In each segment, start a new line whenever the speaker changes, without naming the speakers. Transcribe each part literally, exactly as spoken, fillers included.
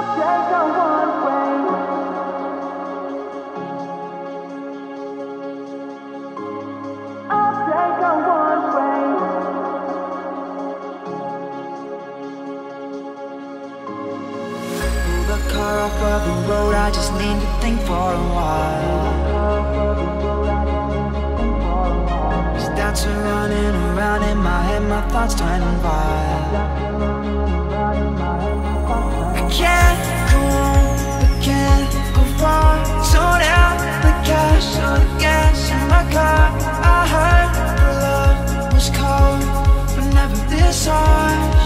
I just need to think for a while. These thoughts are running around in my head, my thoughts turning wild. I can't go on, I can't go far. Sold out the cash, all the gas in my car. I heard the love was cold, but never this harsh.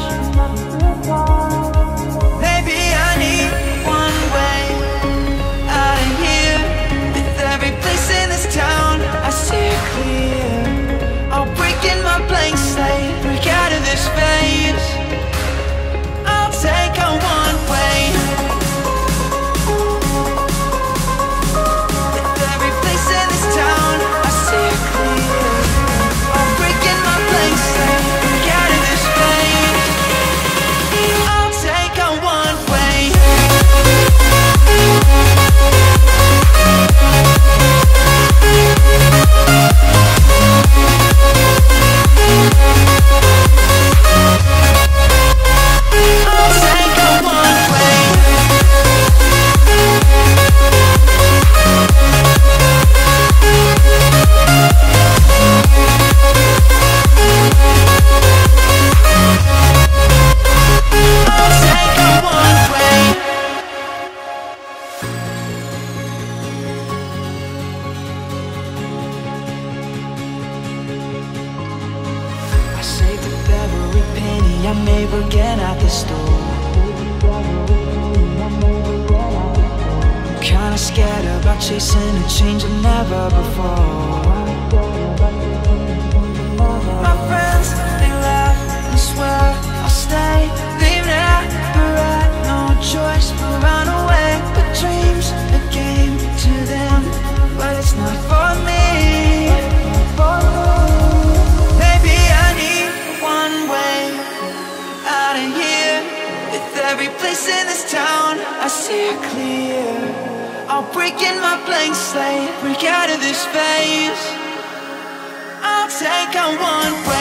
Maybe I need one way out of here. With every place in this town I see it clear. I'll break in my blank slate, break out of this phase. I'll take a one way. With every place in this town I see it clear. I'll break in my blank slate, break out of this phase. I'll take a one way. I made working at the store. I'm kinda scared about chasing a change I've never before. My friends, they laugh and swear I'll stay. They've never had no choice but run away. But dreams a game to them, but it's not for me. Maybe I need one way out of here. With every place in this town I see it clear. I'll break in my blank slate, break out of this phase. I'll take a one way.